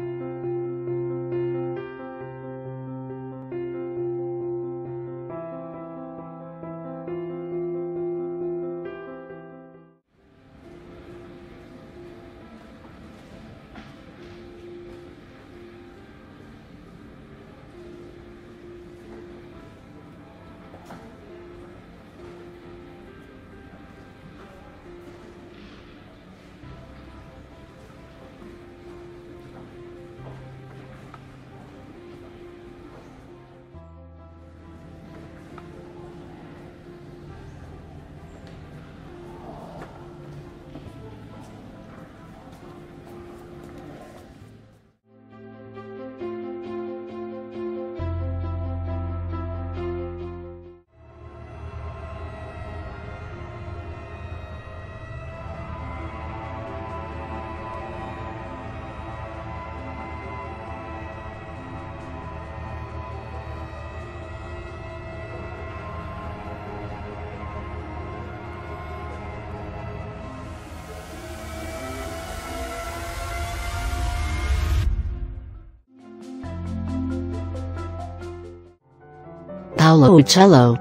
Paolo Uccello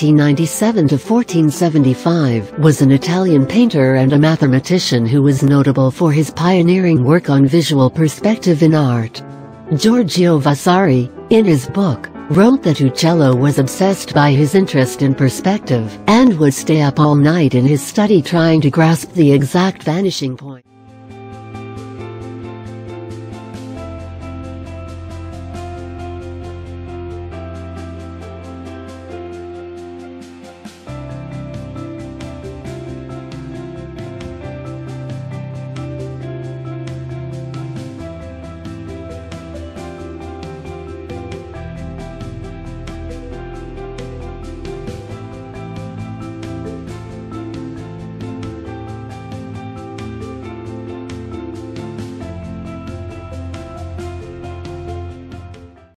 (1397–1475) was an Italian painter and a mathematician who was notable for his pioneering work on visual perspective in art. Giorgio Vasari, in his book, wrote that Uccello was obsessed by his interest in perspective and would stay up all night in his study trying to grasp the exact vanishing point.